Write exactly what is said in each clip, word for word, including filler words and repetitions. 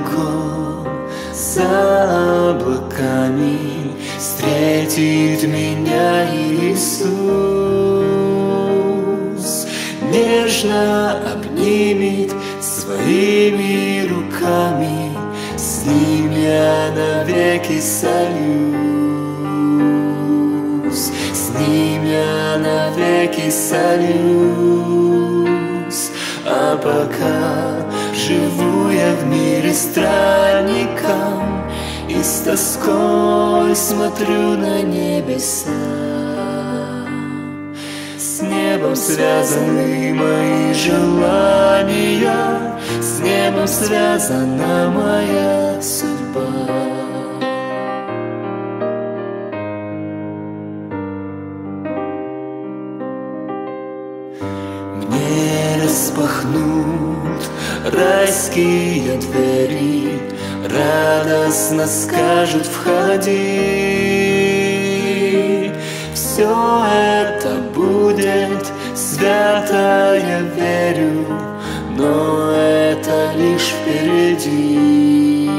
далеко, за облаками встретит меня Иисус. Нежно обнимет своими руками, с Ним я навеки солюсь, с Ним я навеки солюсь. А пока живу я в мире странником, и с тоской смотрю на небеса. С небом связаны мои желания, с небом связана моя судьба. Мне распахнут райские двери, радостно скажут: входи. Все это будет свято, я верю, но это лишь впереди,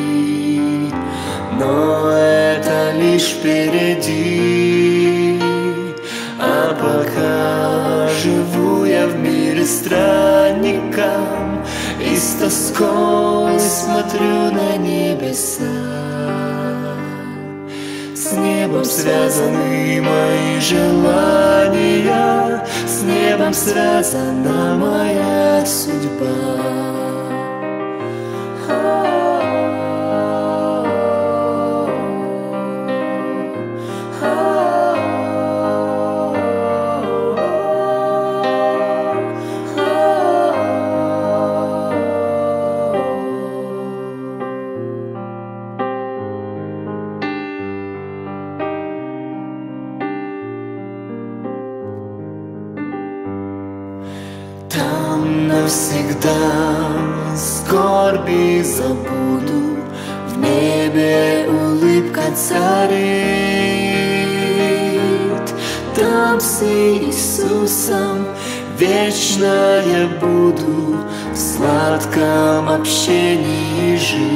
но это лишь впереди. А пока живу я в мире странником, и с тоской смотрю на небеса. С небом связаны мои желания, с небом связана моя судьба. Там навсегда скорби забуду, в небе улыбка царит. Там с Иисусом вечно я буду в сладком общении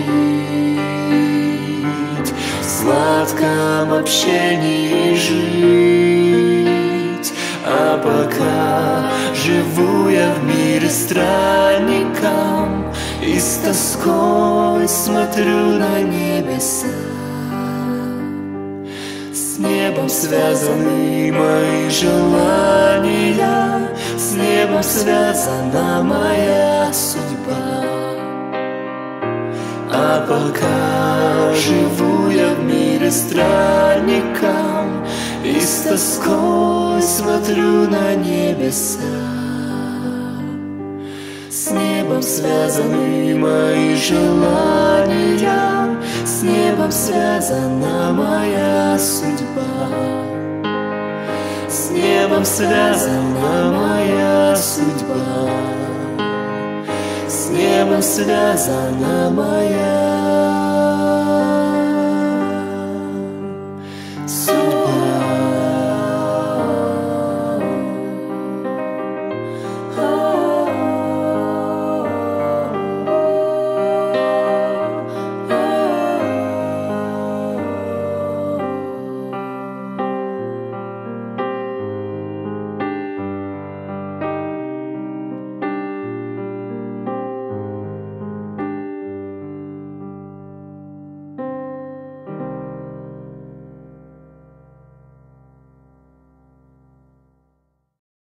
жить, в сладком общении жить. А пока живу я в мире странником, и с тоской смотрю на небеса. С небом связаны мои желания, с небом связана моя судьба. А пока живу я в мире странником, и с тоской смотрю на небеса. С небом связаны мои желания, с небом связана моя судьба. С небом связана моя судьба. С небом связана моя